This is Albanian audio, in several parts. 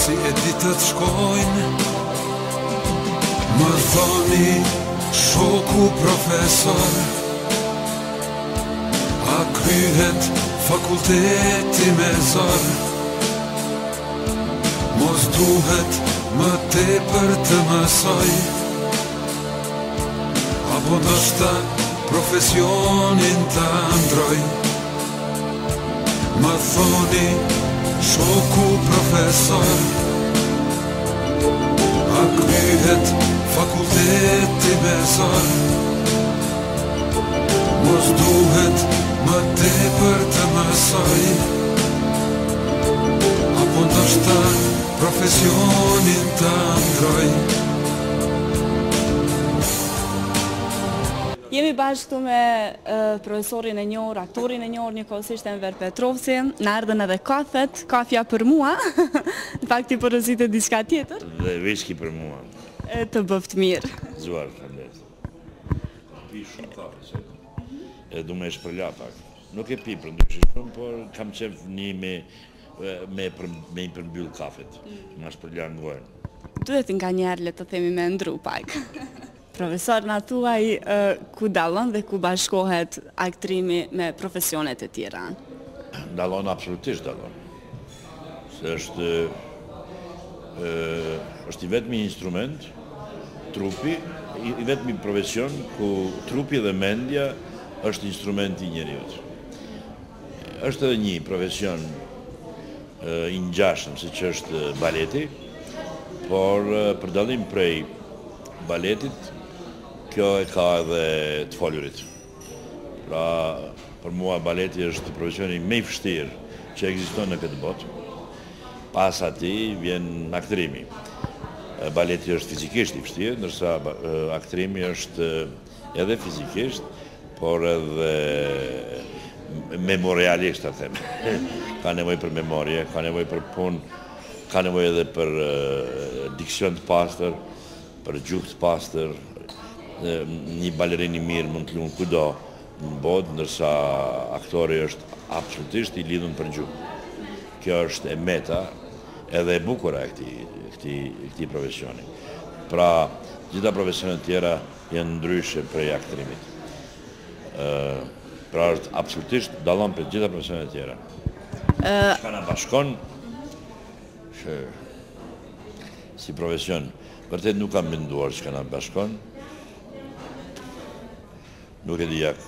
si e ditët shkojnë, më thoni shoku profesor, a kryhet fakulteti me zor, mos duhet më tepër të mësoj, apo ndoshta profesionin të ndroj. Më thoni shoku profesor, a kryhet fakulteti me zor, mos duhet më tepër të mësoj, apo ndoshta profesionin të ndroj. Jemi bashkë këtu me profesorin e njohur, aktorin e njohur njëkohësisht Enver Petrovci. Na erdhën edhe kafet, kafja për mua, në fakti porositë diçka tjetër. Dhe viski për mua. Të bëft mirë. Zuar, falet. Pi shumë kafe, se e du me shpërla pak. Nuk e pi për ndryshë shumë, por kam qef një me i përmbyll kafet. Ma shpërla në gojnë. Duhet nga njerë le të themi me ndru pak. Profesor, na thuaj ku dallon dhe ku bashkohet aktrimi me profesionet e tjera? Dallon, absolutisht dallon. Se është i vetmi instrument, trupi, i vetmi profesion ku trupi dhe mendja është instrumenti i njeriut. Është edhe një profesion i ngjashëm, siç është baleti, por për dallim prej baletit, kjo e ka edhe të folurit. Pra, për mua baleti është profesioni më i vështirë që ekziston në këtë botë. Pas atij vjen aktrimi. Baleti është fizikisht i vështirë, ndërsa aktrimi është edhe fizikisht, por edhe memorialisht, ta them. Ka nevojë për memorie, ka nevojë për punë, ka nevojë edhe për diksion të pastër, për gjuhë të pastër. Një balerin i mirë mund të lunë kudo në botë, ndërsa aktori është absolutisht i lidhur për gjuhë. Kjo është e meta edhe e bukura e këtij profesioni. Pra, gjitha profesionet tjera janë ndryshe prej aktrimit. Pra është absolutisht dallon për gjitha profesionet tjera. Çka na bashkon si profesion, vërtet nuk kam menduar çka na bashkon. Nuk e di jak.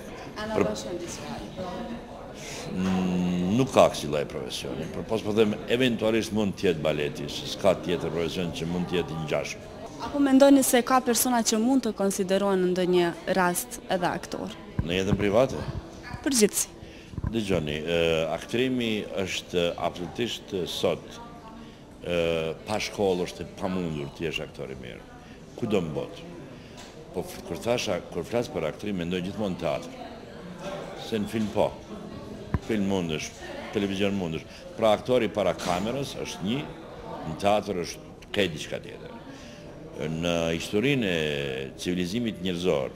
Nuk ka kësi lloj profesioni, por po them eventualisht mund të jetë baleti, s'ka tjetër profesion që mund të jetë i ngjashëm. Apo mendoni se ka persona që mund të konsiderohen në ndonjë rast edhe aktor? Në jetën private? Përgjithësi. Dëgjoni, aktrimi është absolutisht sot pa shkollë është e pamundur të jesh aktor i mirë. Kudo në botë. Po kur flas për aktrim, mendoj gjithmonë teatr. Se në film po. Film mundesh, televizion mundesh. Pra aktori para kamerës është një, në teatr është këtë diçka tjetër. Në historinë e civilizimit njerëzor,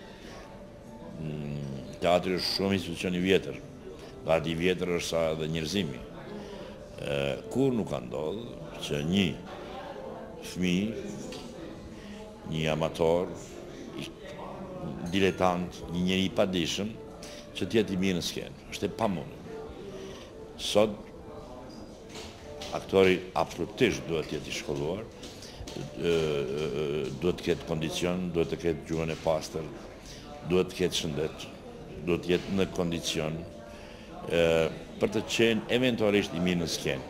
teatri është shumë institucion i vjetër. Gati i vjetër është sa dhe njerëzimi. Kur nuk ka ndodhur që një fëmijë, një amator, diletant, një njeri i padishëm, që t'jetë i mirë në skenë. Është e pamundur. Sot, aktori absolutisht duhet t'jetë i shkolluar, duhet të ketë kondicion, duhet të ketë gjuhën e pastër, duhet të ketë shëndet, duhet të jetë në kondicion, për të qenë eventualisht i mirë në skenë.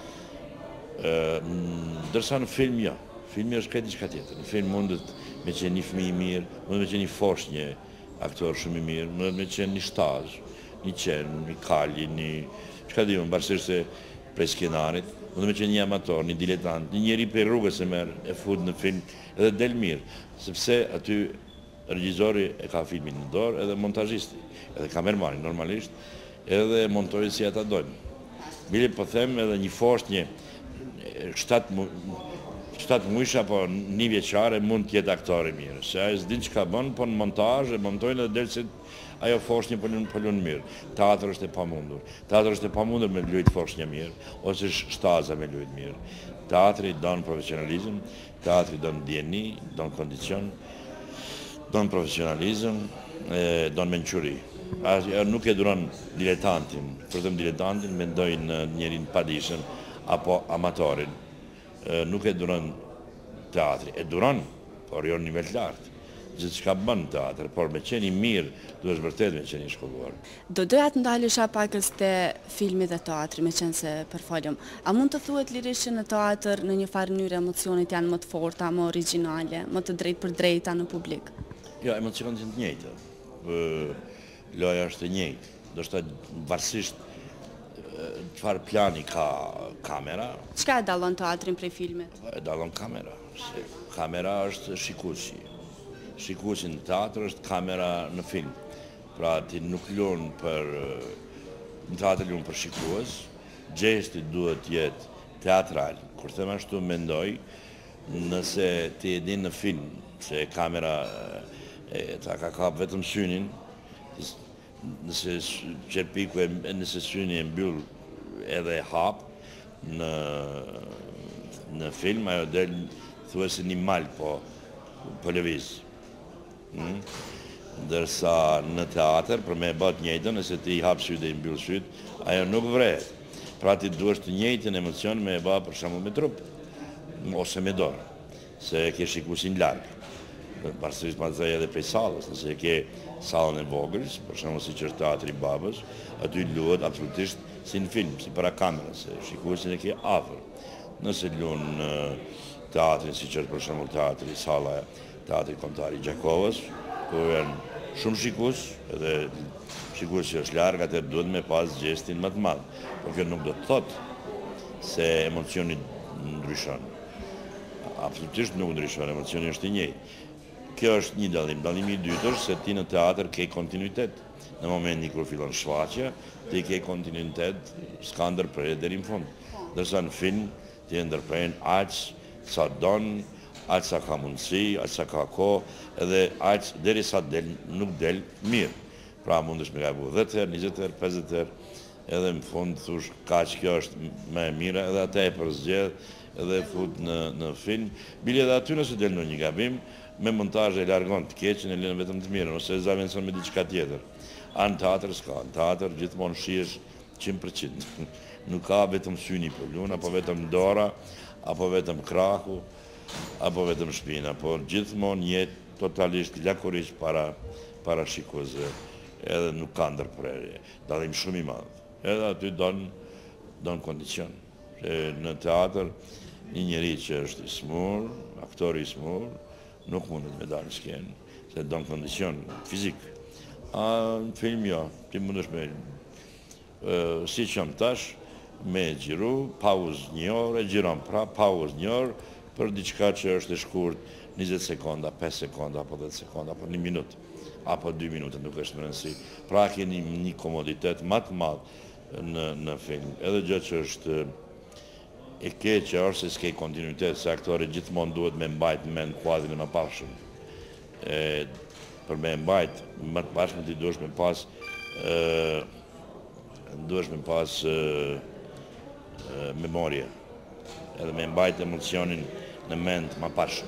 Dërsa në film, jo. Filmi është këtë diçka tjetër. Në film mundet me qenë një fëmijë i mirë, mundet me qenë një fosh, një aktor shumë i mirë, mundet me qenë një shtazh, një qenë, një kalji, një... Çka di unë, barsisht se prej skenarit, mundet me qenë një amator, një diletant, një njeri prej rrugës e merr, e fut në film, edhe del mirë, sepse aty regjizori e ka filmin në dorë, edhe montazhisti, edhe kamermani normalisht, edhe montojnë si ata dojnë. Bile po them edhe një fosh, një 7 muaj apo 1 vjeçare mund të jetë aktor i mirë, se ai s'din çka bën, po në montazh e montojnë dhe delse ajo foshnjë po lën mirë. Teatri është e pamundur. Teatri është e pamundur me luajt foshnjë mirë, ose shtaza me luajt mirë. Teatri don profesionalizëm, teatri don dieni, don kondicion, don profesionalizëm, don mençuri. Nuk e duron diletantin, vetëm diletantin mendojnë njerin padishëm apo amatorin. Nuk e duron teatri, e duron, por jo në nivel të lartë. Gjithë shka bën teatr, por me qeni mirë, duhesh vërtet me qeni shkolluar. Do doja të ndalesha pakës te filmi dhe teatri, me qenë se përfolëm. A mund të thuhet lirisht që në teatr në një farë mënyrë emocionet janë më të forta, më origjinale, më të drejtë për drejta në publik? Jo, emocionet janë të njëjta. Loja është e njëjtë. Do shta varsisht çfarë plani ka kamera. Çka e dallon teatrin prej filmit? E dallon kamera. Kamera është shikuesi. Shikuesi në teatr është kamera në film. Pra ti nuk lun për në teatr lun për shikues, gjesti duhet të jetë teatral. Kur them ashtu mendoj, nëse ti e din në film se kamera ta ka kap vetëm synin, nëse qerpiku nëse syni e mbyll edhe hap në film, ajo del thuajse një mal po lëviz. Ndërsa në teatr, për me e bat njëjtën, nëse ti i hap syt dhe i mbyll syt, ajo nuk vret. Pra ti duhesh të njëjtën emocion me e bat për shembull me trup, ose me dorë, se ke shikuesin larg. Parsisht ma të edhe prej sallës, nëse ke sallën e vogël, për shembull siç është teatri i babës, aty luhet absolutisht si në film, si para kamerës, se shikuesin e ke afër. Nëse luan teatrin siç është për shembull teatri salla teatri kombëtar i Gjakovës, ku janë shumë shikues, edhe shikuesi është larg, atë duhet me pas gjestin më të madh. Por kjo nuk do të thotë se emocioni ndryshon. Absolutisht nuk ndryshon, emocioni është i njëjtë. Kjo është një dallim. Dallimi i dytë është se ti në teatr ke kontinuitet. Në momentin kur fillon shfaqja, ti ke kontinuitet, s'ka ndërprerje deri në fund. Ndërsa në film ti e ndërpren aq sa don, aq sa ka mundësi, aq sa ka kohë, edhe aq derisa nuk del mirë. Pra mundesh me gabu 10 herë, 20 herë, 50 herë, edhe në fund thush kaq kjo është më e mira, edhe atë e përzgjedh, edhe fut në film. Bile edhe aty nëse del në një gabim, me montazh e largon të keqen e lën vetëm të mirën, ose e zaventon me diçka tjetër. Në teatr s'ka, në teatr gjithmonë shihesh 100%. Nuk ka vetëm syni për lun, apo vetëm dora, apo vetëm krahu, apo vetëm shpina, por gjithmonë jetë totalisht lakurisht para shikuesve, edhe nuk ka ndërprerje. Dallim shumë i madh. Edhe aty don kondicion. Në teatr një njeri që është i smur, aktori i smur, nuk mundet me dalë në skenë, se don kondicion fizik. Në film jo, ti mundesh me, si që më tash, me gjiru, pauz 1 orë, e gjiron pra, pauz 1 orë, për diçka që është e shkurt, 20 sekonda, 5 sekonda, apo 10 sekonda, apo 1 minutë, apo 2 minutë, nuk është më rëndësi. Pra keni një komoditet më të madh në film. Edhe gjë që është e keqe është se s'ke kontinuitet, se aktori gjithmonë duhet me mbajt në mend kuadrin e mëparshëm. Për me mbajt më të pashëm ti duhesh me pas memorie, edhe me mbajt emocionin në mend më pashëm.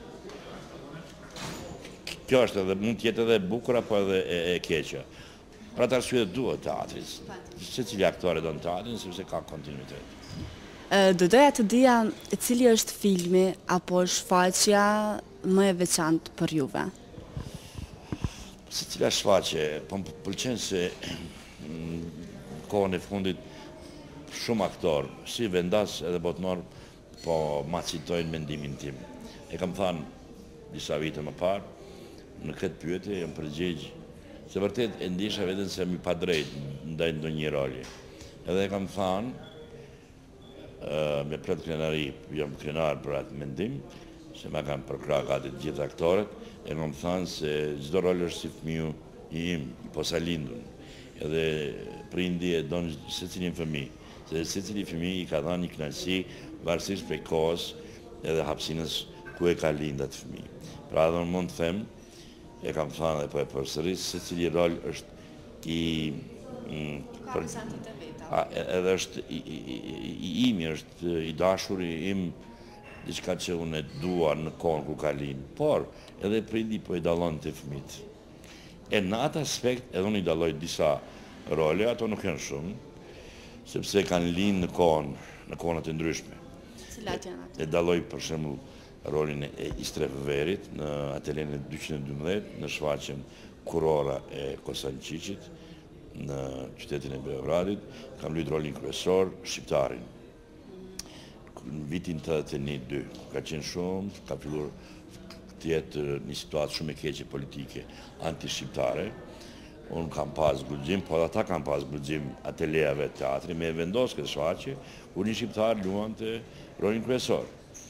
Kjo është edhe mund të jetë edhe bukur apo edhe e keqe. Pra të arsye duhet teatrit. Secili aktor e don teatrin sepse ka kontinuitet. Do doja të dija cili është filmi apo shfaqja më e veçantë për juve? Secila shfaqje, po më pëlqen se kohën e fundit shumë aktor, si vendas edhe botnor, po ma citojnë mendimin tim. E kam thënë disa vite më parë, në këtë pyetje jam përgjigj, se vërtet e ndisha veten se mi pa drejt ndaj ndonjë roli. Edhe e kam thënë me plot krenari, jam krenar për atë mendim, se ma kam përkrah gati të gjithë aktorët, e kam thënë se çdo rol është si fëmiu i im, i posa lindun. Edhe prindi e don secilin fëmijë, se secili fëmijë i ka dhënë një kënaqësi varësisht prej kohës edhe hapësinës ku e ka linda të fëmijë. Pra edhe unë mund të them, e kam thënë dhe po e përsëris, se cili rol është edhe është i imi, është i dashuri im, diçka që unë e dua në kohën ku ka linë, por edhe prindi po i dallon të fëmijët. E në atë aspekt edhe unë i dalloj disa role, ato nuk janë shumë, sepse kanë linë në kohën të ndryshme. Cilat janë ato? E dalloj për shembull rolin e Istrevëverit në ateljen e 212 në shfaqjen Kurora e Kosalçiçit në qytetin e Beogradit, kam luajtur rolin kryesor shqiptarin. Në vitin 81-2, ka qenë shumë, ka filluar të jetë një situatë shumë e keqe politike anti-shqiptare. Unë kam pas guxim, po ata kam pas guxim ateljeve të teatri me vendos këtë shfaqje, kur një shqiptar luante rolin kryesor.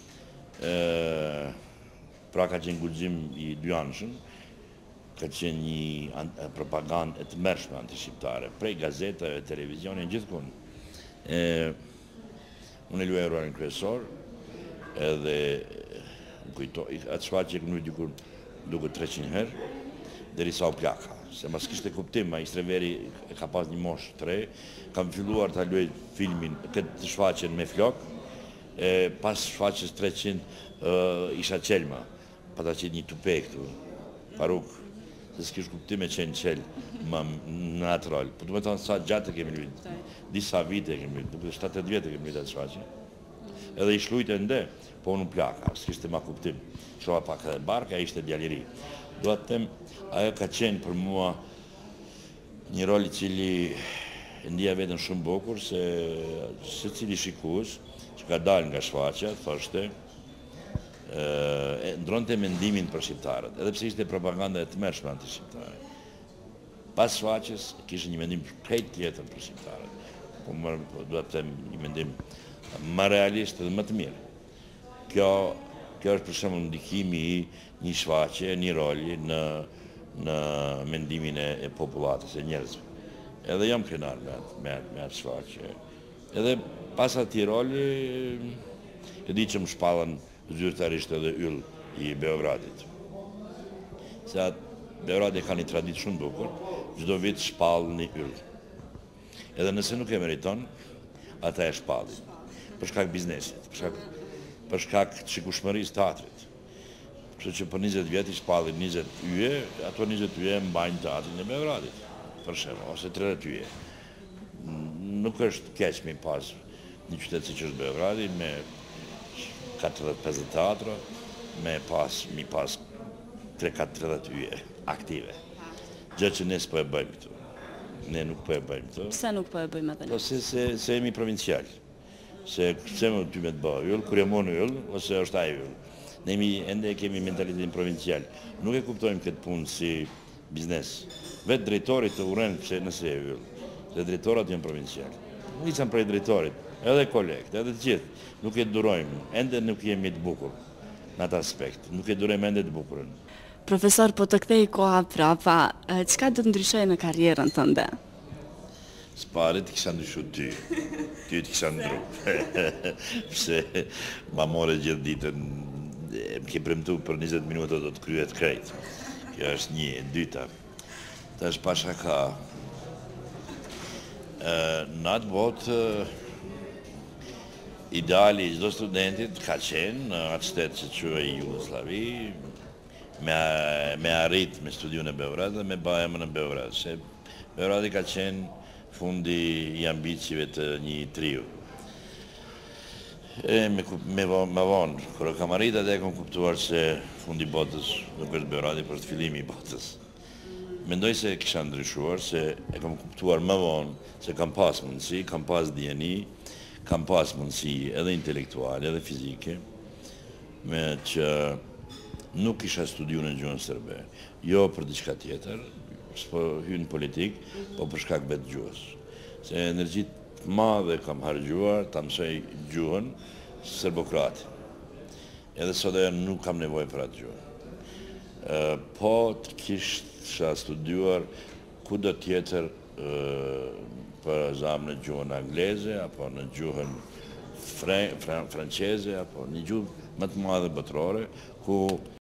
Pra ka qenë guxim i dyanshëm, ka qenë një propagandë e tmerrshme anti-shqiptare, prej gazetave, televizionit, gjithkund. Unë e luaj rolin kryesor, edhe atë shfaqje e këmë dikur duke 300 herë, derisa u plaka. Se mas kishte kuptim, ma Istreveri e ka pas një moshë të re, kam filluar të luaj filmin, këtë shfaqjen me flok, pas shfaqjes 300 isha qelma, pa ta qenë një tupe këtu, paruk, se s'kish kuptim e qenë qel në atë rol. Po të me thonë sa gjatë e kemi lujtë, disa vite e kemi lujtë, 7-8 vite e kemi lujtë atë shfaqje. Edhe ish lujtë e nde, po unë plaka, s'kishte ma kuptim. Shova pak edhe barka, ishte djaliri. Do të them, ajo ka qenë për mua një rol i cili ndija vetën shumë bukur, se cili shikues që ka dalë nga shfaqja, thoshte, ndronte mendimin për shqiptarët, edhe pse ishte propaganda e tmerrshme anti-shqiptare. Pas shfaqjes kishte një mendim krejt tjetër për shqiptarët. Po do të them një mendim më realist dhe më të mirë. Kjo është për shembull ndikimi i një shfaqje, një roli në mendimin e popullatës e njerëzve. Edhe jam krenar me atë shfaqje. Edhe pas atij roli, e di që më shpallën zyrtarisht edhe yll i Beogradit. Se Beogradi ka një traditë shumë bukur, çdo vit shpall një yll. Edhe nëse nuk e meriton, ata e shpallin. Për shkak biznesit, për shkak të shikueshmërisë të teatrit. Kështu që për 20 vjet i shpallin 20 yje, ato 20 yje mbajnë teatrin e Beogradit, për shembull, ose 30 yje. Nuk është keq me pas një qytet siç është Beogradi me 40-50 teatra, me pas 3-4-30 yje aktive. Gjë që ne s'po e bëjmë këtu. Ne nuk po e bëjmë këtu. Pse nuk po e bëjmë atë? Se jemi provincial. Se më ty me të bëjë yll, kur e mon yll, ose është ai yll. Ne ende kemi mentalitetin provincial. Nuk e kuptojmë këtë punë si biznes. Vetë drejtorit të uren pëse nëse e yll. Se drejtorat janë provincial. Nisëm prej drejtorit, edhe kolekt, edhe të gjithë. Nuk e durojmë, ende nuk jemi të bukur në atë aspekt. Nuk e durojmë ende të bukurën. Profesor, po të kthej koha prapa, çka do të ndryshojë në karrierën tënde? S'pare të kisha ndryshu ty të kisha ndru. Pse ma more gjithë ditën, më ke premtu për 20 minuta do të kryet krejt. Kjo është një, dyta. Ta është pasha ka. Në atë botë, ideali i çdo studentit ka qenë në atë shtet që quhej Jugosllavi, me arrit me studiun e Beogradit dhe me bëjmë në Beograd. Se Beogradi ka qenë fundi i ambicive të një triu. Me vonë, kër e kam arrit atë e kam kuptuar se fundi botës nuk është Beogradi, për të fillimi i botës. Mendoj se kisha ndryshuar, se e kam kuptuar më vonë, se kam pas mundësi, kam pas dieni, kam pas mundësi edhe intelektuale, edhe fizike, me që nuk kisha studiu në gjuhën serbe. Jo për diçka tjetër, s'po hynë politik, po për shkak vetë gjuhës. Se energjit madhe kam hargjuar, ta mësoj gjuhën serbokrati. Edhe sot e nuk kam nevojë për atë gjuhë. Po të kisha studiuar kudo tjetër për examen në gjuhën angleze, apo në gjuhën franqeze, apo një gjuhë më të madhe botërore, ku